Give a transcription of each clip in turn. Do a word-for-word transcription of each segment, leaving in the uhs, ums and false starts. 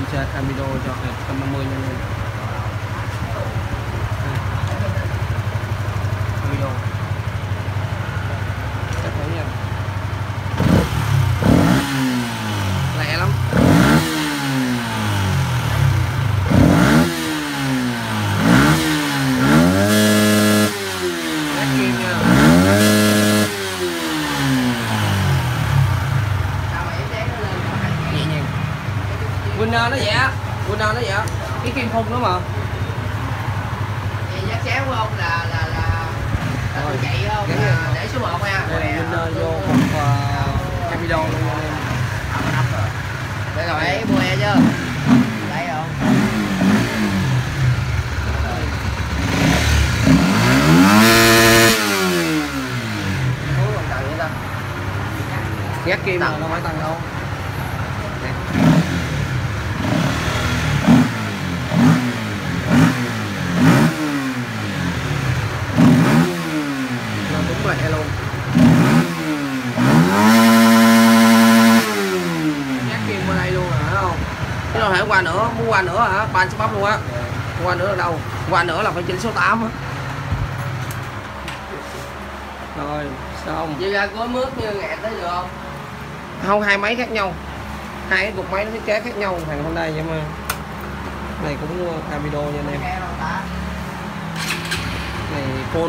Mình sẽ Camino cho một trăm năm mươi nha anh em. Camino chắc phải nha, lẹ lắm. Lát kim nha. Nhẹ nhàng. Winner nó vậy á, Winner nó vậy á, cái kim phun đó mà. Vậy giá chéo của ông là là là là tôi chạy không? Là để số một nha. Winner vô hoặc Camino luôn nha em. Đây rồi ấy mua e chưa? Đấy không? Có còn cần nữa ta? Gác kim mà đâu phải tăng đâu. Nó đúng lẹ luôn. Gác kim qua đây luôn hả không? Chứ đâu thể qua nữa, muốn qua nữa hả? Ban sẽ bắp luôn á. Qua nữa là đâu? Qua nữa là phải chỉnh số tám á. Rồi, xong. Vậy ra có mướt như nghẹt tới được không? Không, hai máy khác nhau, hai cái cục máy nó thiết kế khác nhau, thằng Honda vậy mà. Này cũng Camino nha anh em. Này full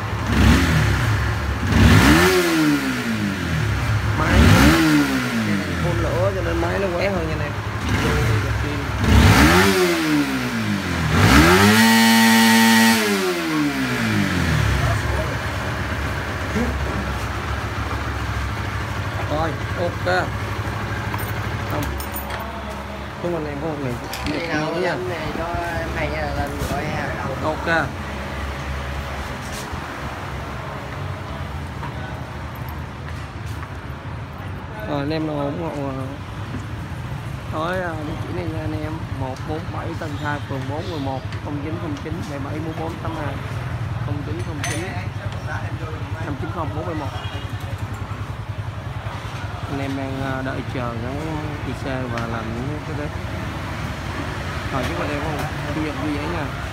máy full lửa cho nên máy nó qué hơn nha anh em. Rồi, ok. Không. Chúng anh em có một ngày Đi nào nha. này cho em này nha, lên gọi ha. Ok. Rồi anh em nào ủng hộ tới địa chỉ này nha anh em, một bốn bảy Tân Khai, phường bốn, quận một, không chín không chín bảy bảy bốn bốn tám hai, không chín không chín năm chín không bốn bảy một. Anh em đang đợi chờ cái i xê và làm những cái đấy. Rồi chúc anh em không chủ nhật vui vẻ nha.